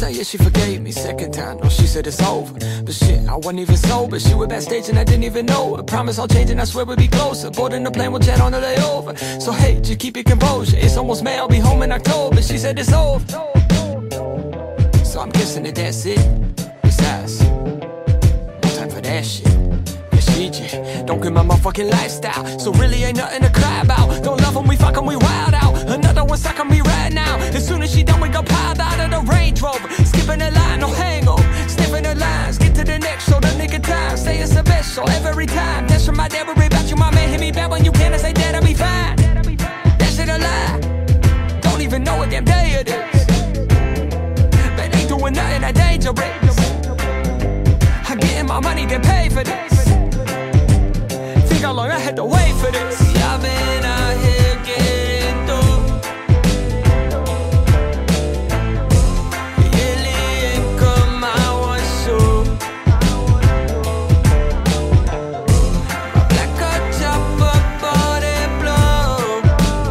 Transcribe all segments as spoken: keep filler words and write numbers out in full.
time, yeah, she forgave me. Second time, no, she said it's over. But shit, I wasn't even sober. She was backstage and I didn't even know her. Promise I'll change and I swear we'll be closer. Boarding the plane, we'll chat on the layover. So hey, just keep your composure. It's almost May, I'll be home in October. She said it's over. So I'm guessing that that's it. Besides, no time for that shit. She just don't get my motherfucking lifestyle. So really ain't nothing to cry about. Don't love 'em, we fuck 'em, we wild out. Another one suck on me right now. As soon as she done, we go piled out of the Range Rover. Skipping the line, no hangover. Sniffing the lines, get to the next show, the nigga time. Say it's the best show every time. That's from my dad, worry about you, my man. Hit me back when you can and say that I'll be fine. That shit a lie. Don't even know what damn day it is. But ain't doing nothing that dangerous. I'm getting my money, get paid for this. Think how long I had to wait for this. See, I've been out here getting through. It really ain't come out one shoe. My black car chopper body blow.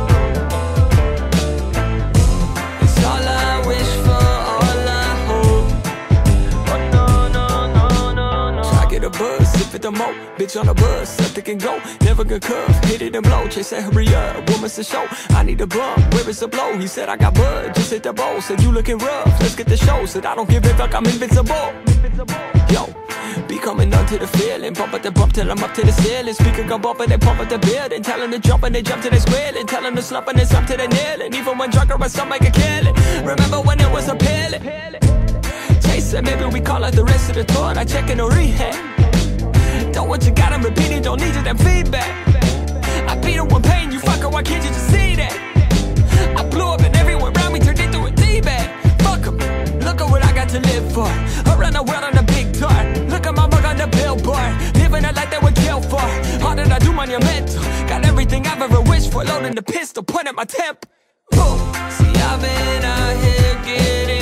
It's all I wish for, all I hope. Oh no, no, no, no, no. Try get a buzz, sip it the mo. Bitch on a bus, something can go. Never good cuff, hit it and blow. Chase said hurry up, woman's a show. I need a bump, where is the blow? He said I got bud, just hit the bowl. Said you looking rough, let's get the show. Said I don't give a fuck, I'm invincible. Yo, be coming on to the feeling. Bump at the bump till I'm up to the ceiling. Speaker go bump and they pump at the building. Tell them to jump and they jump till they squealing. Tell them to slump and it's up to the kneeling. Even when drunk or something make a killing. Remember when it was appealing? Chase said maybe we call out the rest of the tour. I check in the rehab. Don't what you got, I'm repeating, don't need you that feedback. I beat her with pain, you fucker, why can't you just see that? I blew up and everyone around me turned into a D-bag. Fuck 'em, look at what I got to live for. Around the world on a big tour. Look at my mug on the billboard. Living a life that would kill for. All that I do monumental. Got everything I've ever wished for. Loading the pistol, point at my temp. Boom. See, I've been out here getting